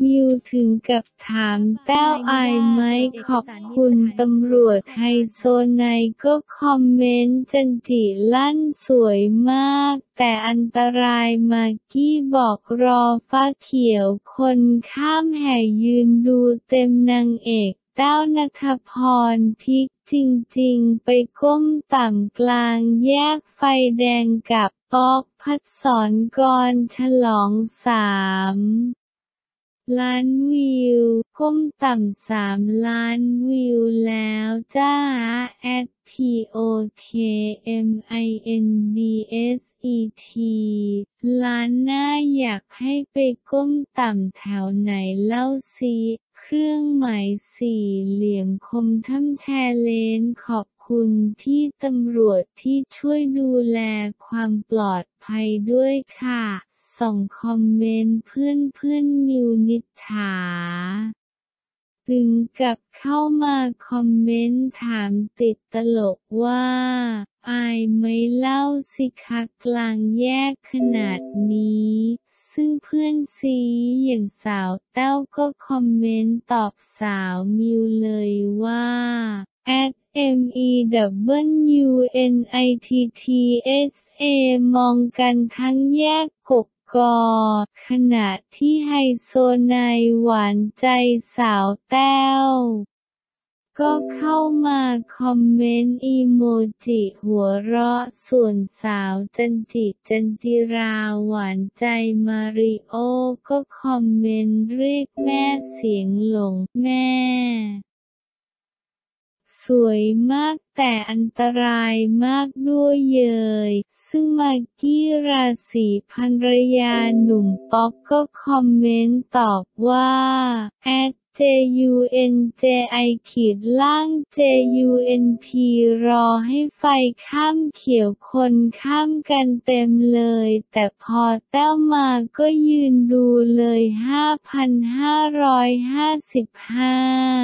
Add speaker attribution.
Speaker 1: มิวถึงกับถามแต้วอายไหมขอบคุณตำรวจไฮโซไนก็คอมเมนต์จันจิลั่นสวยมากแต่อันตรายมากกี้บอกรอฟ้าเขียวคนข้ามแห่ยืนดูเต็มนางเอกแต้วณัฐพรพิกจริงๆไปก้มต่ำกลางแยกไฟแดงกับป๊อกภัสสรกรฉลอง3 ล้านวิวก้มต่ำ3 ล้านวิวแล้วจ้า@POKMINDSET ล้านหน้าอยากให้ไปก้มต่ำแถวไหนเล่าซิเครื่องหมายสี่เหลี่ยมคมถ้ำแชร์เลนขอบคุณพี่ตำรวจที่ช่วยดูแลความปลอดภัยด้วยค่ะส่องคอมเมนต์เพื่อนมิวนิษฐาถึงกับเข้ามาคอมเมนต์ถามติดตลกว่าอายไหมเล่าสิคะกลางแยกขนาดนี้ซึ่งเพื่อนซีอย่างสาวแต้วก็คอมเมนต์ตอบสาวมิวเลยว่า @MEWNITTSA มองกันทั้งแยกกกขณะที่ไฮโซไนหวานใจสาวแต้วก็เข้ามาคอมเมนต์อีโมจิหัวเราะส่วนสาวจันจิราหวานใจมาริโอก็คอมเมนต์เรียกแม่เสียงหลงแม่สวยมากแต่อันตรายมากด้วยเยยซึ่งมากกี้ราศีภรรยาหนุ่มป๊อกก็คอมเมนต์ตอบว่า@JUNJI_JUNP รอให้ไฟข้ามเขียวคนข้ามกันเต็มเลยแต่พอแต้วมาก็ยืนดูเลย5,555